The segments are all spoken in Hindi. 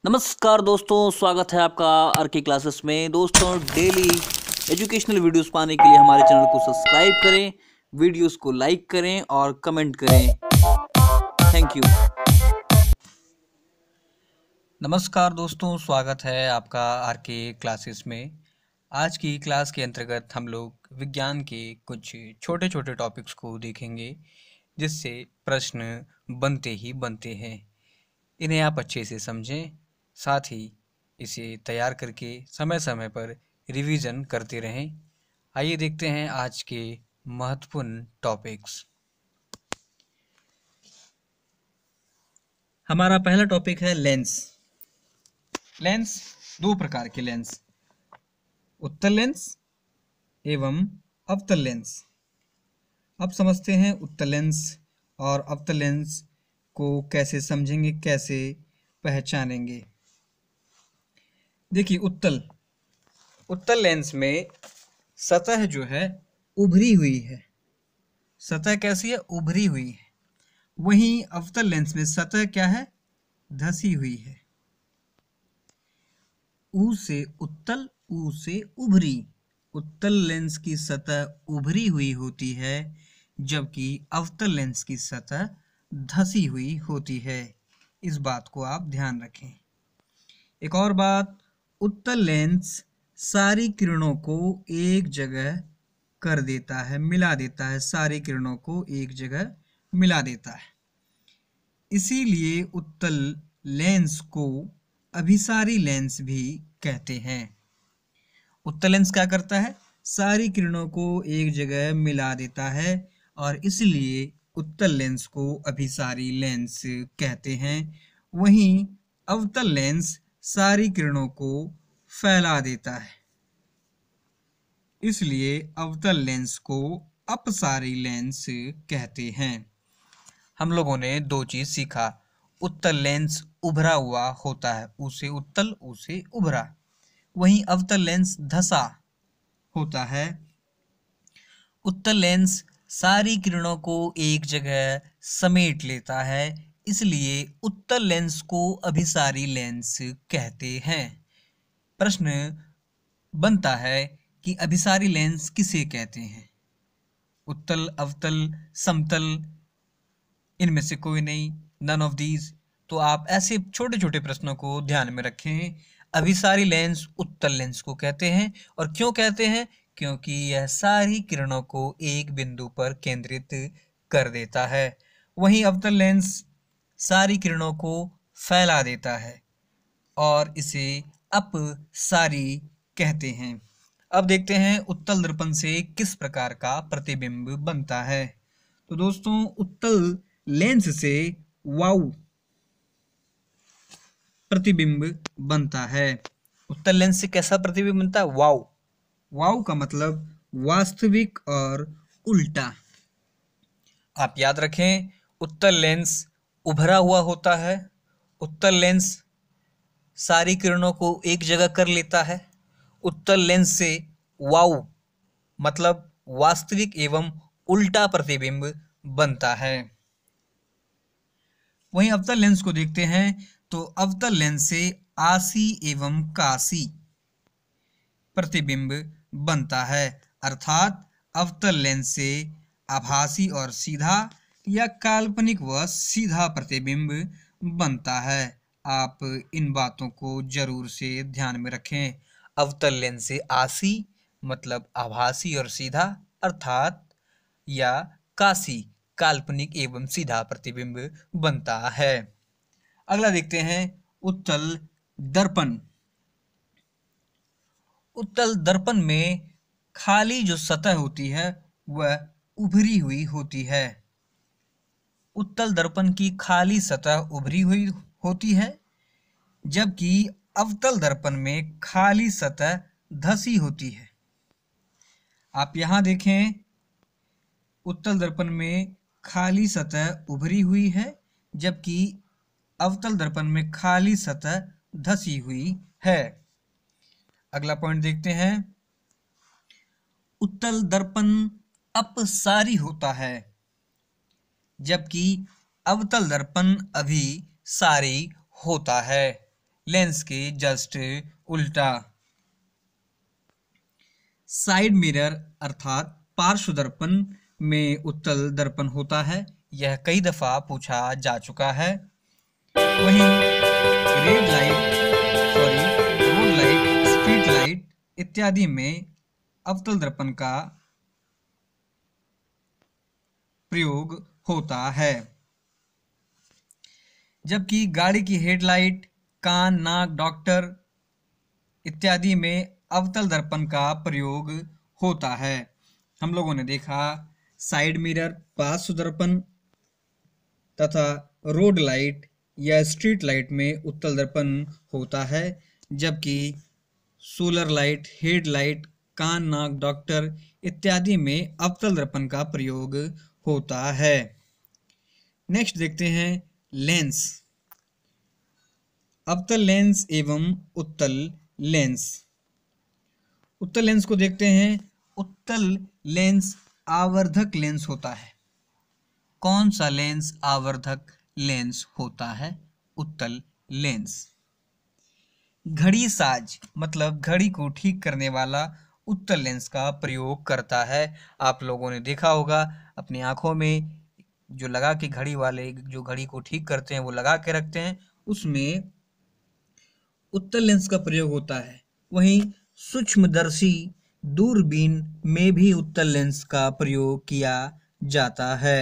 नमस्कार दोस्तों, स्वागत है आपका आर के क्लासेस में। दोस्तों, डेली एजुकेशनल वीडियोस पाने के लिए हमारे चैनल को सब्सक्राइब करें, वीडियोस को लाइक करें और कमेंट करें। Thank you. नमस्कार दोस्तों, स्वागत है आपका आर के क्लासेस में। आज की क्लास के अंतर्गत हम लोग विज्ञान के कुछ छोटे छोटे टॉपिक्स को देखेंगे, जिससे प्रश्न बनते ही बनते हैं। इन्हें आप अच्छे से समझें, साथ ही इसे तैयार करके समय समय पर रिवीजन करते रहें। आइए देखते हैं आज के महत्वपूर्ण टॉपिक्स। हमारा पहला टॉपिक है लेंस। लेंस दो प्रकार के लेंस, उत्तल लेंस एवं अवतल लेंस। अब समझते हैं उत्तल लेंस और अवतल लेंस को कैसे समझेंगे, कैसे पहचानेंगे। देखिए, उत्तल लेंस में सतह जो है उभरी हुई है। सतह कैसी है? उभरी हुई है। वहीं अवतल लेंस में सतह क्या है? धसी हुई है। ऊ से उत्तल, ऊ से उभरी। उत्तल लेंस की सतह उभरी हुई होती है, जबकि अवतल लेंस की सतह धसी हुई होती है। इस बात को आप ध्यान रखें। एक और बात, उत्तल लेंस सारी किरणों को एक जगह कर देता है, मिला देता है। सारी किरणों को एक जगह मिला देता है। इसीलिए उत्तल लेंस को अभिसारी लेंस भी कहते हैं। उत्तल लेंस क्या करता है? सारी किरणों को एक जगह मिला देता है और इसलिए उत्तल लेंस को अभिसारी लेंस कहते हैं। वहीं अवतल लेंस सारी किरणों को फैला देता है, इसलिए अवतल लेंस को अपसारी लेंस कहते हैं। हम लोगों ने दो चीज सीखा। उत्तल लेंस उभरा हुआ होता है, उसे उत्तल, उसे उभरा। वहीं अवतल लेंस धसा होता है। उत्तल लेंस सारी किरणों को एक जगह समेट लेता है, इसलिए उत्तल लेंस को अभिसारी लेंस कहते हैं। प्रश्न बनता है कि अभिसारी लेंस किसे कहते हैं? उत्तल, अवतल, समतल, इनमें से कोई नहीं, नन ऑफ दीज। तो आप ऐसे छोटे छोटे प्रश्नों को ध्यान में रखें। अभिसारी लेंस उत्तल लेंस को कहते हैं। और क्यों कहते हैं? क्योंकि यह सारी किरणों को एक बिंदु पर केंद्रित कर देता है। वहीं अवतल लेंस सारी किरणों को फैला देता है और इसे अपसारी कहते हैं। अब देखते हैं उत्तल दर्पण से किस प्रकार का प्रतिबिंब बनता है। तो दोस्तों, उत्तल लेंस से वाउ प्रतिबिंब बनता है। उत्तल लेंस से कैसा प्रतिबिंब बनता है? वाउ। वाउ का मतलब वास्तविक और उल्टा। आप याद रखें, उत्तल लेंस उभरा हुआ होता है। उत्तल लेंस सारी किरणों को एक जगह कर लेता है। उत्तल लेंस से वाउ मतलब वास्तविक एवं उल्टा प्रतिबिंब बनता है। वहीं अवतल लेंस को देखते हैं, तो अवतल लेंस से आसी एवं कासी प्रतिबिंब बनता है। अर्थात अवतल लेंस से आभासी और सीधा या काल्पनिक व सीधा प्रतिबिंब बनता है। आप इन बातों को जरूर से ध्यान में रखें। अवतल लेंस से आसी मतलब आभासी और सीधा, अर्थात या कासी काल्पनिक एवं सीधा प्रतिबिंब बनता है। अगला देखते हैं उत्तल दर्पण। उत्तल दर्पण में खाली जो सतह होती है वह उभरी हुई होती है। उत्तल दर्पण की खाली सतह उभरी हुई होती है, जबकि अवतल दर्पण में खाली सतह धसी होती है। आप यहां देखें, उत्तल दर्पण में खाली सतह उभरी हुई है, जबकि अवतल दर्पण में खाली सतह धसी हुई है। अगला पॉइंट देखते हैं, उत्तल दर्पण अपसारी होता है, जबकि अवतल दर्पण अभिसारी होता है। लेंस के जस्ट उल्टा। साइड मिरर अर्थात पार्श्व दर्पण में उत्तल दर्पण होता है, यह कई दफा पूछा जा चुका है। वहीं red light road light, street light इत्यादि में अवतल दर्पण का प्रयोग होता है, जबकि गाड़ी की हेडलाइट, कान, नाक, डॉक्टर इत्यादि में अवतल दर्पण का प्रयोग होता है। हम लोगों ने देखा साइड मिरर, पार्श्व दर्पण तथा रोड लाइट या स्ट्रीट लाइट में उत्तल दर्पण होता है, जबकि सोलर लाइट, हेडलाइट, कान, नाक, डॉक्टर इत्यादि में अवतल दर्पण का प्रयोग होता है। नेक्स्ट देखते हैं लेंस। अवतल लेंस एवं उत्तल लेंस। उत्तल लेंस को देखते हैं। उत्तल लेंस आवर्धक लेंस होता है। कौन सा लेंस आवर्धक लेंस होता है? उत्तल लेंस। घड़ी साज मतलब घड़ी को ठीक करने वाला उत्तल लेंस का प्रयोग करता है। आप लोगों ने देखा होगा अपनी आंखों में जो लगा के घड़ी वाले जो घड़ी को ठीक करते हैं वो लगा के रखते हैं, उसमें उत्तल लेंस का प्रयोग होता है। वहीं सूक्ष्मदर्शी दूरबीन में भी उत्तल लेंस का प्रयोग किया जाता है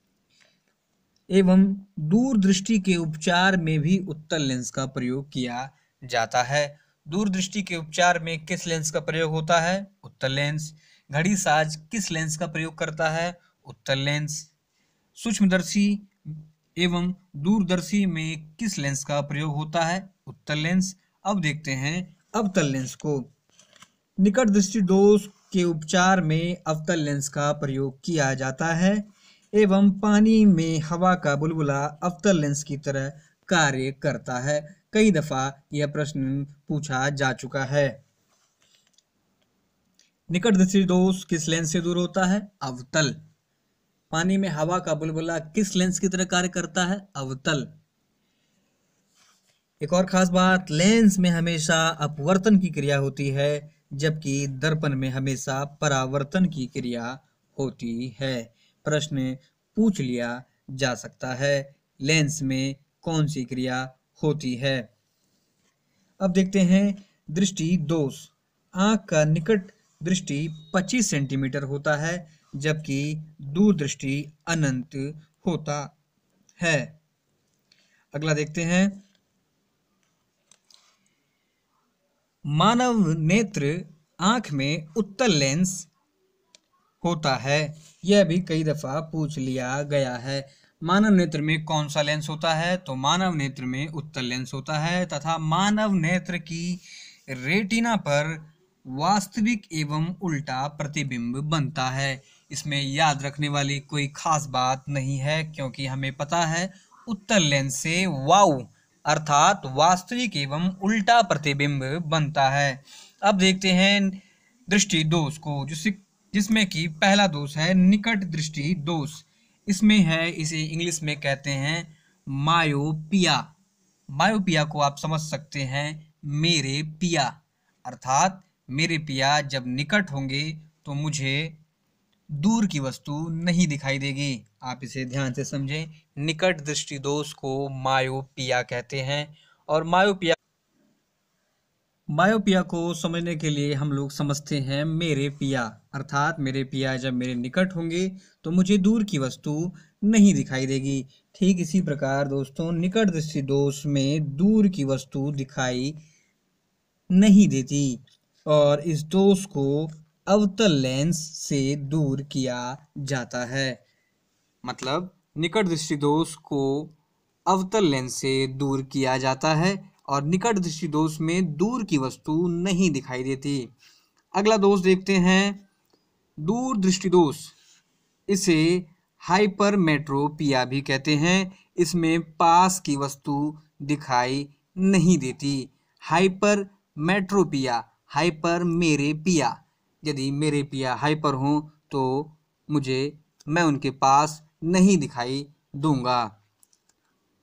एवं दूरदृष्टि के उपचार में भी उत्तल लेंस का प्रयोग किया जाता है। दूरदृष्टि के उपचार में किस लेंस का प्रयोग होता है? उत्तल लेंस। घड़ी साज किस लेंस का प्रयोग करता है? उत्तल लेंस। सूक्ष्मदर्शी एवं दूरदर्शी में किस लेंस का प्रयोग होता है? उत्तल लेंस। अब देखते हैं अवतल लेंस को। निकट दृष्टि दोष के उपचार में अवतल लेंस का प्रयोग किया जाता है एवं पानी में हवा का बुलबुला अवतल लेंस की तरह कार्य करता है। कई दफा यह प्रश्न पूछा जा चुका है। निकट दृष्टि दोष किस लेंस से दूर होता है? अवतल। पानी में हवा का बुलबुला किस लेंस की तरह कार्य करता है? अवतल। एक और खास बात, लेंस में हमेशा अपवर्तन की क्रिया होती है, जबकि दर्पण में हमेशा परावर्तन की क्रिया होती है। प्रश्न पूछ लिया जा सकता है, लेंस में कौन सी क्रिया होती है। अब देखते हैं दृष्टि दोष। आंख का निकट दृष्टि 25 सेंटीमीटर होता है, जबकि दूर दृष्टि अनंत होता है। अगला देखते हैं, मानव नेत्र आंख में उत्तल लेंस होता है, यह भी कई दफा पूछ लिया गया है। मानव नेत्र में कौन सा लेंस होता है? तो मानव नेत्र में उत्तल लेंस होता है तथा मानव नेत्र की रेटिना पर वास्तविक एवं उल्टा प्रतिबिंब बनता है। इसमें याद रखने वाली कोई खास बात नहीं है, क्योंकि हमें पता है उत्तल लेंस से वाउ अर्थात वास्तविक एवं उल्टा प्रतिबिंब बनता है। अब देखते हैं दृष्टि दोष को, जिसमें कि पहला दोष है निकट दृष्टि दोष। इसमें है, इसे इंग्लिश में कहते हैं मायोपिया। मायोपिया को आप समझ सकते हैं मेरे पिया, अर्थात मेरे पिया जब निकट होंगे तो मुझे दूर की वस्तु नहीं दिखाई देगी। आप इसे ध्यान से समझें। निकट दृष्टि दोष को मायोपिया कहते हैं। और मायोपिया को समझने के लिए हम लोग समझते हैं मेरे पिया, अर्थात मेरे पिया जब मेरे निकट होंगे तो मुझे दूर की वस्तु नहीं दिखाई देगी। ठीक इसी प्रकार दोस्तों, निकट दृष्टि दोष में दूर की वस्तु दिखाई नहीं देती और इस दोष को अवतल लेंस से दूर किया जाता है। मतलब निकट दृष्टि दोष को अवतल लेंस से दूर किया जाता है और निकट दृष्टि दोष में दूर की वस्तु नहीं दिखाई देती। अगला दोष देखते हैं दूर दृष्टि दोष। इसे हाइपरमेट्रोपिया भी कहते हैं। इसमें पास की वस्तु दिखाई नहीं देती। हाइपरमेट्रोपिया, हाइपर मेरे पिया, यदि मेरे पिया हाइपर हों तो मैं उनके पास नहीं दिखाई दूंगा।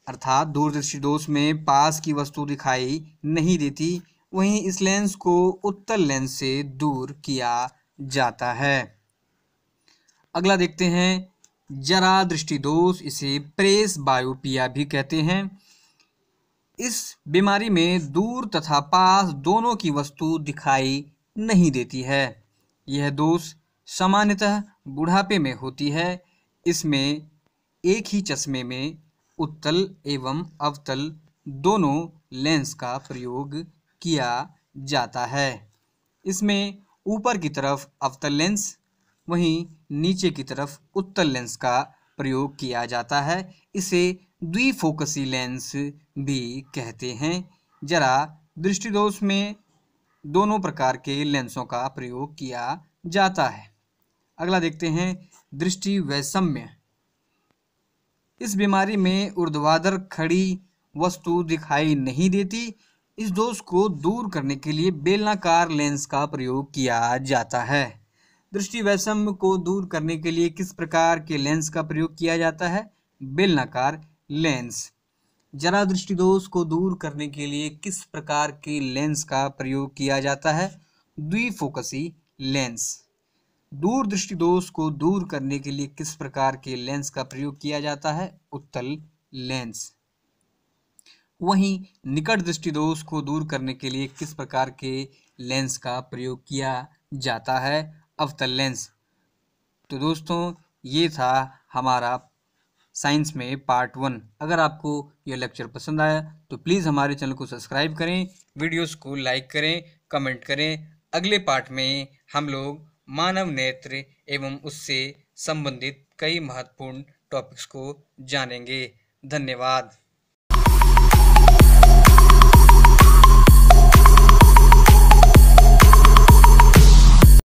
अर्थात दूरदृष्टि दोष में पास की वस्तु दिखाई नहीं देती, वहीं इस लेंस को उत्तल लेंस से दूर किया जाता है। अगला देखते हैं जरा दृष्टि दोष, इसे प्रेस बायोपिया भी कहते हैं। इस बीमारी में दूर तथा पास दोनों की वस्तु दिखाई नहीं देती है। यह दोष सामान्यतः बुढ़ापे में होती है। इसमें एक ही चश्मे में उत्तल एवं अवतल दोनों लेंस का प्रयोग किया जाता है। इसमें ऊपर की तरफ अवतल लेंस, वहीं नीचे की तरफ उत्तल लेंस का प्रयोग किया जाता है। इसे द्विफोकसी लेंस भी कहते हैं। जरा दृष्टिदोष में दोनों प्रकार के लेंसों का प्रयोग किया जाता है। अगला देखते हैं दृष्टि वैषम्य। इस बीमारी में ऊर्ध्वाधर खड़ी वस्तु दिखाई नहीं देती। इस दोष को दूर करने के लिए बेलनाकार लेंस का प्रयोग किया जाता है। दृष्टि वैषम्य को दूर करने के लिए किस प्रकार के लेंस का प्रयोग किया जाता है? बेलनाकार लेंस। जरा दृष्टि दोष को दूर करने के लिए किस प्रकार के लेंस का प्रयोग किया जाता है? द्विफोकसी लेंस। दूर दृष्टि दोष को दूर करने के लिए किस प्रकार के लेंस का प्रयोग किया जाता है? उत्तल लेंस। वहीं निकट दृष्टि दोष को दूर करने के लिए किस प्रकार के लेंस का प्रयोग किया जाता है? अवतल लेंस। तो दोस्तों ये था हमारा साइंस में पार्ट 1। अगर आपको यह लेक्चर पसंद आया तो प्लीज़ हमारे चैनल को सब्सक्राइब करें, वीडियोस को लाइक करें, कमेंट करें। अगले पार्ट में हम लोग मानव नेत्र एवं उससे संबंधित कई महत्वपूर्ण टॉपिक्स को जानेंगे। धन्यवाद।